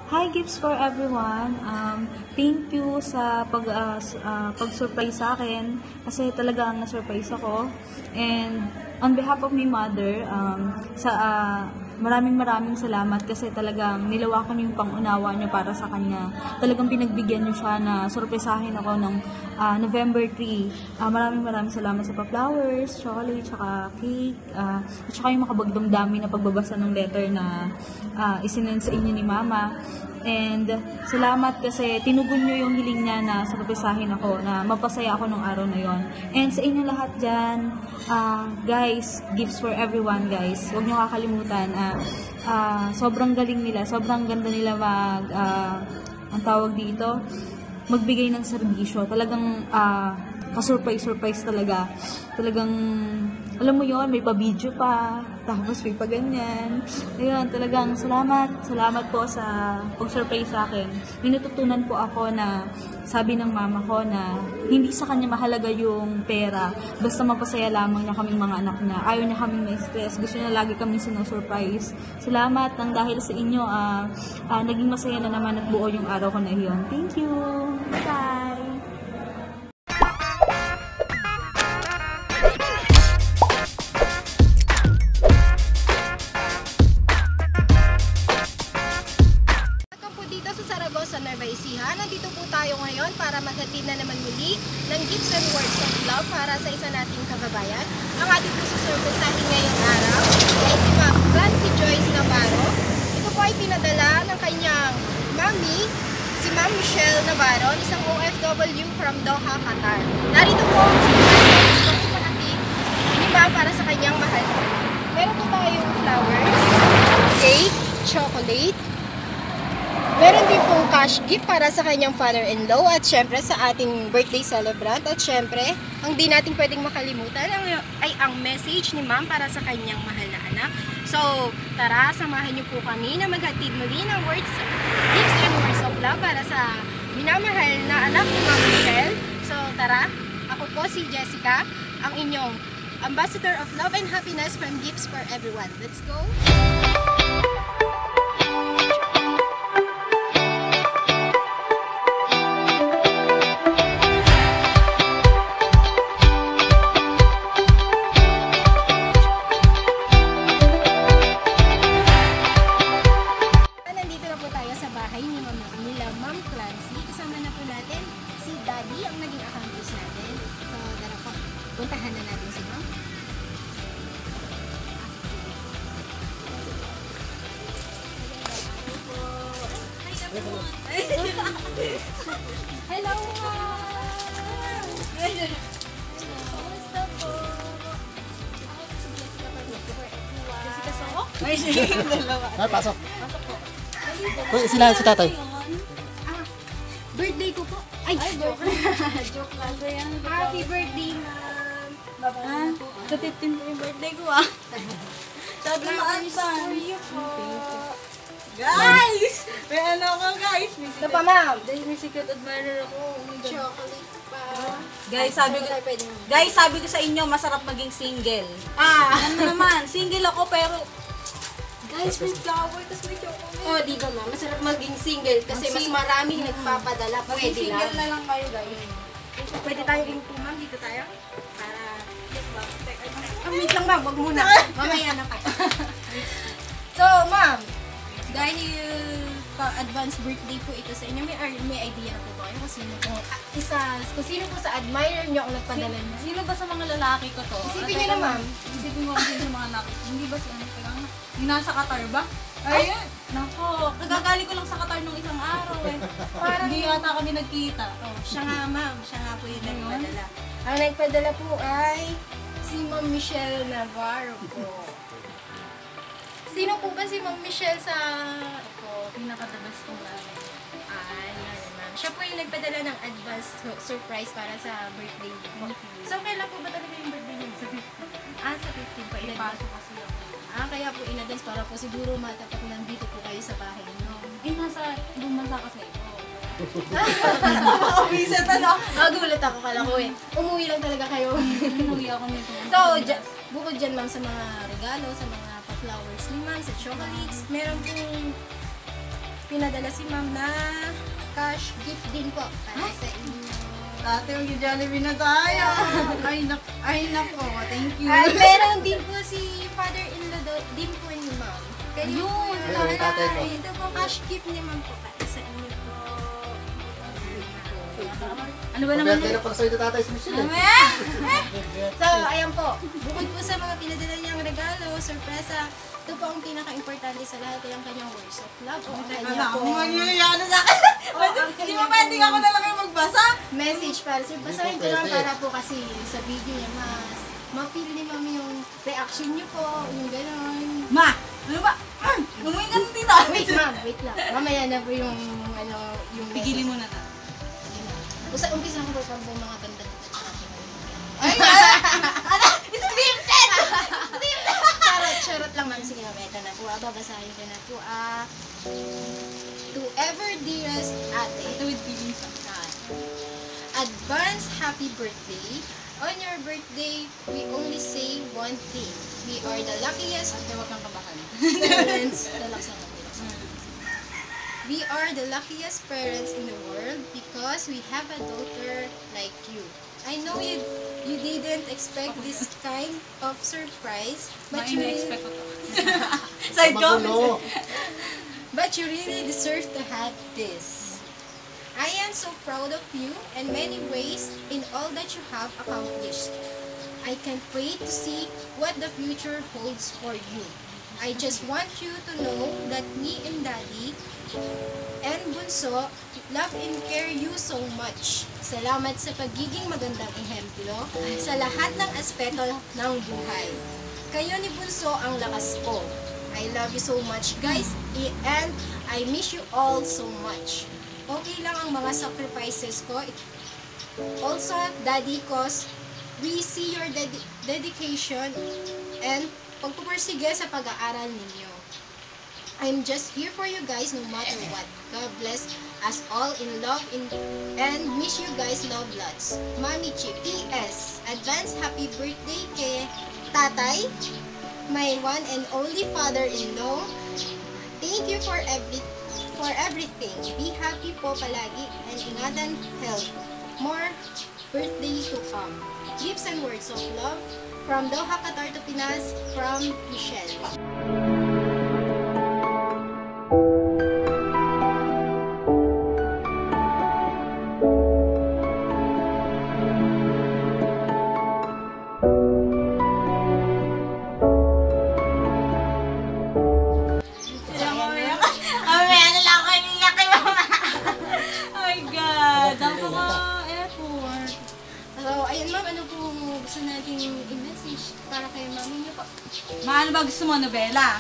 Hi, gifts for everyone. Thank you sa pag-surprise sa akin kasi talagang na-surprise ako. And on behalf of my mother, maraming salamat kasi talagang nilawakan niyo yung pangunawa niyo para sa kanya. Talagang pinagbigyan niyo siya na surprisahin ako ng November 3. Maraming salamat sa pa-flowers, chocolate, tsaka cake, at tsaka yung makabagdong dami na pagbabasa ng letter na isinend sa inyo ni Mama. And salamat kasi tinugon nyo yung hiling niya na surprisahin ako, na mapasaya ako nung araw na yon. And sa inyo lahat dyan, guys, gifts for everyone guys. Huwag nyo kakalimutan, sobrang galing nila, sobrang ganda nila ang tawag dito, magbigay ng serbisyo. Talagang ka-surprise talaga. Talagang, alam mo yon, may pa-video pa, tapos may pa-ganyan. Ayun, talagang salamat po sa pag-surprise sa akin. May natutunan po ako na sabi ng mama ko na hindi sa kanya mahalaga yung pera, basta mapasaya lamang niya kaming mga anak niya. Ayaw niya kaming ma-stress, gusto niya lagi kaming sinusurprise. Salamat nang dahil sa inyo, naging masaya na naman at buo yung araw ko na iyon. Thank you! Bye! Nandito po tayo ngayon para maghatid na naman muli ng gifts and words of love para sa isa nating kababayan. Ang ating po susurpresahin ngayong araw ay si Ma'am Joyce Navarro. Ito po ay pinadala ng kanyang mami, si Ma'am Michelle Navarro, isang OFW from Doha, Qatar. Narito po ang surprise ni Ma'am para sa kanyang mahal. Meron po tayong flowers, cake, chocolate. Meron din pong cash gift para sa kanyang father-in-law at syempre sa ating birthday celebrant. At syempre, ang di natin pwedeng makalimutan ay ang message ni Ma'am para sa kanyang mahal na anak. So, tara, samahan niyo po kami na maghatid muli ng gifts and words of love para sa minamahal na anak ni Ma'am Michelle. So, tara, ako po si Jessica, ang inyong Ambassador of Love and Happiness from Gifts for Everyone. Let's go! Puntahan na natin si Ma'am. Hello, Ma'am! Kumusta po? Jessica Soho? Ay, sige. Pasok. Sila si tatay. Birthday ko po. Ay, joke. Joke lang. Happy birthday, Ma'am. Sa 15 po yung birthday ko Sabi mo, Guys! May ano ko guys? Ito pa, Ma'am. May secret admirer ako. Chocolate pa. Guys, sabi ko sa inyo, masarap maging single. Ano naman, single ako pero guys, may flower, tapos may chocolate. Oh, di ba, Ma'am? Masarap maging single kasi mas maraming nagpapadala. Pwede lang. Single na lang kayo, guys. Pwede tayo rin po, Ma'am. Dito tayo. Para, wait lang, Ma'am. Wag muna. Mamaya na pa. So, Ma'am, dahil pa-advance birthday po ito sa inyo, may idea na po ba kayo kung sino po? Kung sino po sa admirer nyo ang nagpadala niyo? Sino ba sa mga lalaki ko to? Isipin nyo na, Ma'am. Isipin mo din sa mga lalaki. Hindi ba si ano lang? Yung nasa Qatar ba? Ayun! Nako, nagagali ko lang sa Qatar nung isang araw eh. Parang hindi yata kami nagkita. Oh, siya nga, Ma'am. Siya nga po yung nagpadala. Ang nagpadala po ay si Ma'am Michelle Navarro po. Sino po ba si Ma'am Michelle sa Pinaka-the best kong namin. Ay, Ma'am. Siya po yung nagpadala ng advance surprise para sa birthday po. So, kailan po ba talaga yung birthday niyo? Sa 15. Sa 15 pa. Pasok kasi ako. Kaya po in-advance para po siguro matapat nandito po kayo sa bahay niyo. Nasa ibang bansa kasi ako. Makabisit ano? Nagulat ako, kala ko eh. Umuwi lang talaga kayo. Umuwi ako nito. So, bukod dyan, Ma'am, sa mga regalo, sa mga pa-flowers ni Ma'am, sa chocolates, meron pong pinadala si ma'am na cash gift din po para sa inyo. Dati mag-Jollibee na tayo. Ay nako, thank you. At meron din po si father-in-law din po ni ma'am. Kayo Yun, po, tatay ko. ito po cash gift ni ma'am po para sa inyo po. Ano ba naman Birthday na pala sa'yo tatay si Michelle. So, ayan po. Bukod po sa mga pinadala niyang regalo, sorpresa, ito po ang pinaka-importante sa lahat ay ang kanyang words of love. O ang kanya po Magyayano sa akin. Hindi mo pwedeng ako na lang yung magbasa? message para sa basahin ko lang para po kasi sa video niya mas ma-feel ni mami yung reaction niyo po, yung gano'n. Ma! Ano ba? Umuwi ka ng dito. Wait ma'am, wait lang. Mamaya na po yung yung Pigilin message. mo na ta. Umpisa ko po pang mga ganda dito. Ay, ano? It's scripted! Charot lang ma'am. Sige ma'am, ito na po. Babasahin ko na po. To ever dearest ate. Ito with feelings. Advance happy birthday. On your birthday, we only say one thing. We are the luckiest Huwag kang kabahan. parents. Relax lang, relax lang. We are the luckiest parents in the world because we have a daughter like you. I know you didn't expect this kind of surprise, but you expect ko to. Side comments. but you really deserve to have this. I am so proud of you in many ways in all that you have accomplished. I can't wait to see what the future holds for you. I just want you to know that me and Daddy and Bunso love and care you so much. Salamat sa pagiging magandang ehemplo sa lahat ng aspeto ng buhay. Kayo ni Bunso ang lakas ko. I love you so much guys and I miss you all so much. Okay lang ang mga sacrifices ko. Also, Daddy, cause we see your dedication and pagpupursige sa pag-aaral ninyo. I'm just here for you guys no matter what. God bless us all in love and miss you guys love lots. Mami Chi. P.S. Advance happy birthday kay Tatay, my one and only father-in-law. Thank you for everything. Be happy po palagi and ingatan health. More birthday to come. Gifts and words of love from Doha, Qatar to Pinas, from Michelle. Gusto natin i-message para kay mami niyo po. Ano ba gusto mo, Nobela?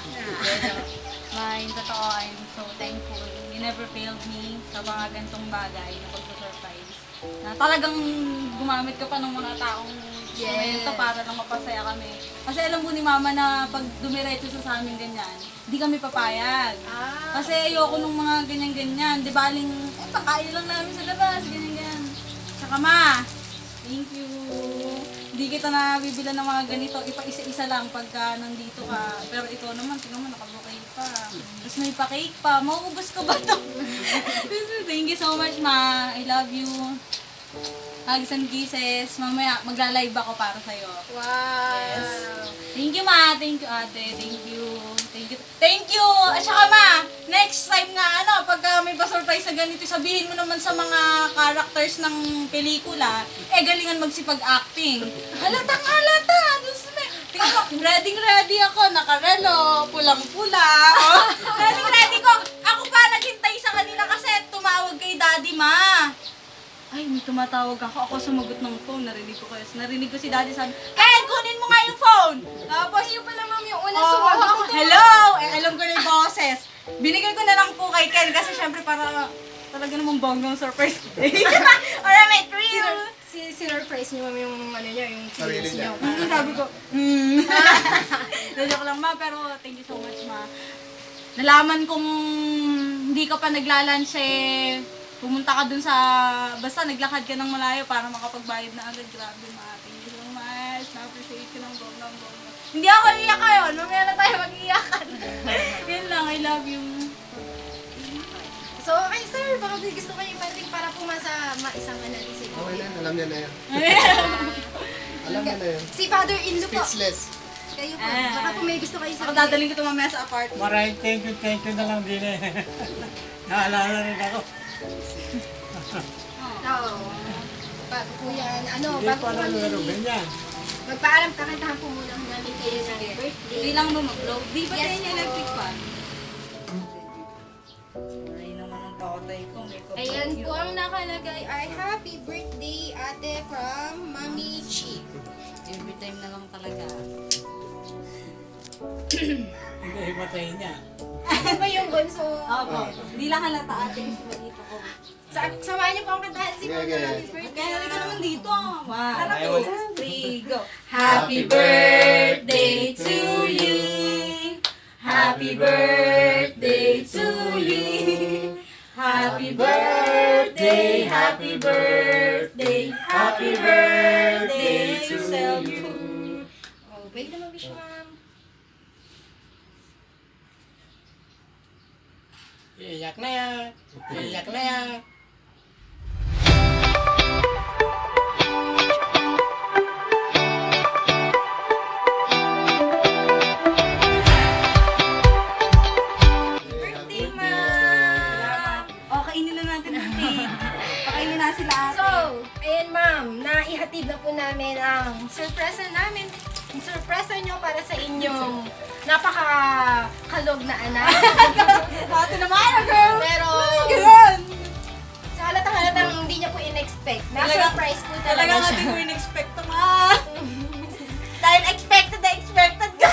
Yung totoo, I'm so thankful. You never failed me sa mga gantong bagay na pagpa-surprise. Na talagang gumamit ka pa ng mga taong instrumento para lang mapasaya kami. Kasi alam mo ni Mama na pag dumiretso sa amin ganyan, hindi kami papayag. Kasi ayoko nung mga ganyan-ganyan. Di ba aling, pakain lang namin sa labas, ganyan-ganyan. Tsaka Ma, thank you. Hindi kita na bibilan ng mga ganito, ipa-isa-isa lang pagka nandito ka. Pero ito naman, tingnan mo, nakabukay pa. Tapos may pa-cake pa. Mauubos ko ba ito? Thank you so much, Ma. I love you. Hugs and kisses. Mamaya, magla-live ako para sa'yo. Wow! Yes. Thank you, Ma. Thank you, ate. Thank you. Thank you. Thank you! At saka, Ma, next time nga, pagka may pa-surprise na ganito, sabihin mo naman sa mga characters ng pelikula, galingan magsipag-acting. Halatang halata! Tingnan mo, ready ako, nakarelo, pulang-pula. Ready ko. Ako pa naghintay sa kanila kasi tumawag kay Daddy, Ma. Ay, may tumatawag ako. Ako sumagot ng phone. Narinig ko si Daddy sabi, Ken, kunin mo nga yung phone! Tapos, yung pala ma'am yung unang sumagot. Hello! Alam ko na yung boses. Binigay ko na lang po kay Ken kasi syempre para talaga namang bonggang surprise today. Alright, may thrill! Sinurprise niyo ma'am yung yung feelings niyo. Sabi ko, Joke lang, Ma, pero thank you so much, Ma. Nalaman kong hindi ka pa naglalunch pumunta ka dun sa, basta naglakad ka ng malayo para makapagbayad na agad. Grabe, Ma. Thank you so much. Na-appreciate ko ng bonggang. Hindi ako iiyak kayo. Mamaya na tayo mag-iiyakan. Yun lang, I love you. baka may gusto kayo ipating para pumasa maisama natin si Okay Kuya. na, alam niya na yan. Alam niya na yan. Si father-in-law po. Speechless. Kayo po. Baka po may gusto kayo Ako sabihin. dadaling ko ito mamaya sa apartment. Maraming thank you na lang din eh. Naalala rin ako. Oo. Bago po yan. Ano, Hindi bago pa po lang kami ganyan. magpaalam, kakantahan po muna namin kayo sa Hindi birthday. lang ba mag-blow? Di ba Yes, tayo niya po. electric fan? Ay naman ang tatay ko. May kapag Ayan po ang nakalagay ay happy birthday ate from Mami Chi. Every time na lang talaga. Hindi, himatayin niya. Ano ba yung bunso? Opo. Hindi lang halata ate kasi malito ko. Samahan niyo po ang kantahan si Mama. Okay. Happy birthday. Kaya halika naman dito. 1, 2, 3, go. Happy birthday to you. Happy birthday to you. Happy birthday, happy birthday, happy birthday to you. Oh, pwede naman wish, ma'am. Iyak na yan. Iyak na yan. Birthday, ma'am! O, kainin na natin ang cake. Pakainin na sila ate. So, ayan ma'am, naihatid na po namin ang surpresa namin. Ang surpresa nyo para sa inyong napakakalog na anak. Ate naman, girl! Pero, Ganun! sa halatang hindi niya po in-expect. Talagang- Na-surprise po Talaga talaga nga siya. di ko in-expect to, ma. Dahil expected na expected ka.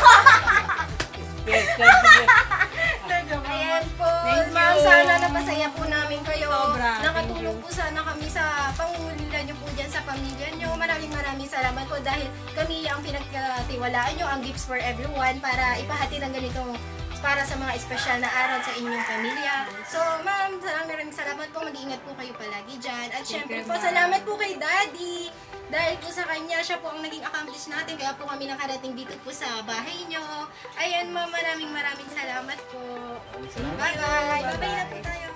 Ayan po, Thank ma'am, you. sana napasaya po namin kayo. Sobra, Nakatulong po sana kami sa pangungulila nyo po dyan sa pamilya nyo. Maraming salamat po dahil kami ang pinagkatiwalaan nyo, ang Gifts for Everyone, para ipahati ng ganitong para sa mga espesyal na araw sa inyong pamilya. So, ma'am, maraming salamat po. Mag-iingat po kayo palagi dyan. At syempre po, salamat po kay Daddy. Dahil po sa kanya, siya po ang naging accomplish natin. Kaya po kami nakarating dito po sa bahay nyo. Ayan, ma'am, maraming salamat po. Bye-bye. Bye-bye na po tayo.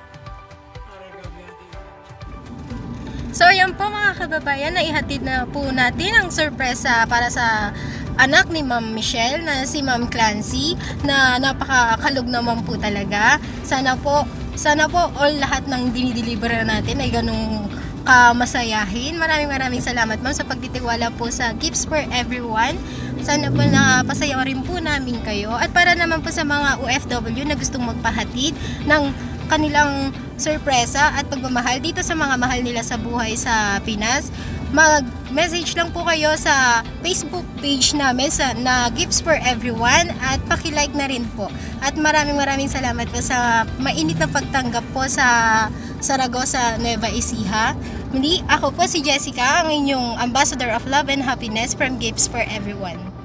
So, yan po mga kababayan, naihatid na po natin ang sorpresa para sa anak ni Ma'am Michelle na si Ma'am Clancy na napakakalog naman po talaga. Sana po all lahat ng dinideliver natin ay ganung kamasayahin. Maraming salamat ma'am sa pagtitiwala po sa Gifts for Everyone. Sana po napasaya rin po namin kayo. At para naman po sa mga OFW na gustong magpahatid ng kanilang sorpresa at pagmamahal dito sa mga mahal nila sa buhay sa Pinas, mag-message lang po kayo sa Facebook page namin na Gifts for Everyone at paki-like na rin po. At maraming salamat po sa mainit na pagtanggap po sa Saragossa, Nueva Ecija. Muli, ako po si Jessica, ang inyong Ambassador of Love and Happiness from Gifts for Everyone.